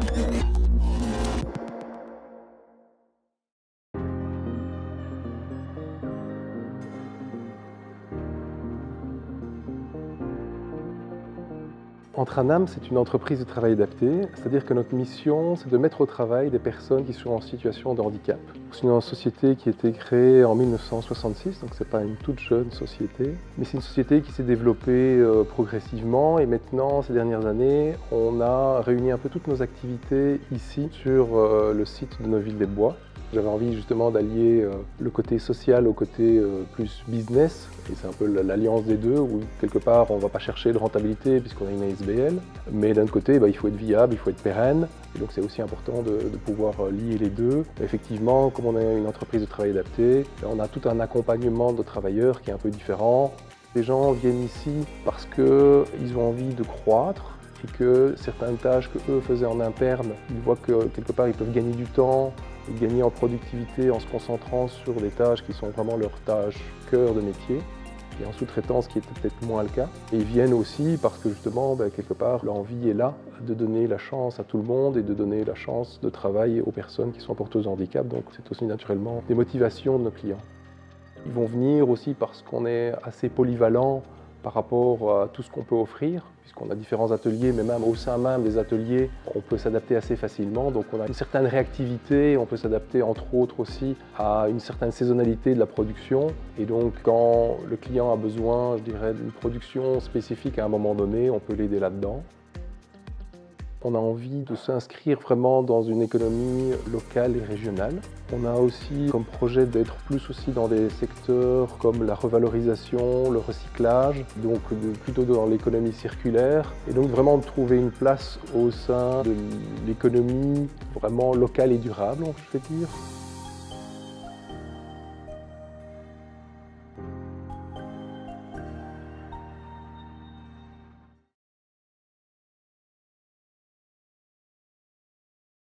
Entranam, c'est une entreprise de travail adapté, c'est-à-dire que notre mission, c'est de mettre au travail des personnes qui sont en situation de handicap. C'est une société qui a été créée en 1966, donc ce n'est pas une toute jeune société, mais c'est une société qui s'est développée progressivement et maintenant, ces dernières années, on a réuni un peu toutes nos activités ici sur le site de Neuville-les-Bois. J'avais envie justement d'allier le côté social au côté plus business, et c'est un peu l'alliance des deux, où quelque part on ne va pas chercher de rentabilité puisqu'on a une ASBL, mais d'un côté il faut être viable, il faut être pérenne, et donc c'est aussi important de pouvoir lier les deux. Effectivement, comme on est une entreprise de travail adapté, on a tout un accompagnement de travailleurs qui est un peu différent. Les gens viennent ici parce qu'ils ont envie de croître, et que certaines tâches qu'eux faisaient en interne, ils voient que quelque part ils peuvent gagner du temps, et gagner en productivité en se concentrant sur des tâches qui sont vraiment leurs tâches cœur de métier, et en sous-traitance qui était peut-être moins le cas. Et ils viennent aussi parce que justement, quelque part, l'envie est là de donner la chance à tout le monde et de donner la chance de travail aux personnes qui sont porteuses de handicap, donc c'est aussi naturellement des motivations de nos clients. Ils vont venir aussi parce qu'on est assez polyvalent par rapport à tout ce qu'on peut offrir, puisqu'on a différents ateliers, mais même au sein même des ateliers, on peut s'adapter assez facilement. Donc on a une certaine réactivité, on peut s'adapter entre autres aussi à une certaine saisonnalité de la production. Et donc quand le client a besoin, je dirais, d'une production spécifique à un moment donné, on peut l'aider là-dedans. On a envie de s'inscrire vraiment dans une économie locale et régionale. On a aussi comme projet d'être plus aussi dans des secteurs comme la revalorisation, le recyclage, donc plutôt dans l'économie circulaire, et donc vraiment de trouver une place au sein de l'économie vraiment locale et durable, je vais dire.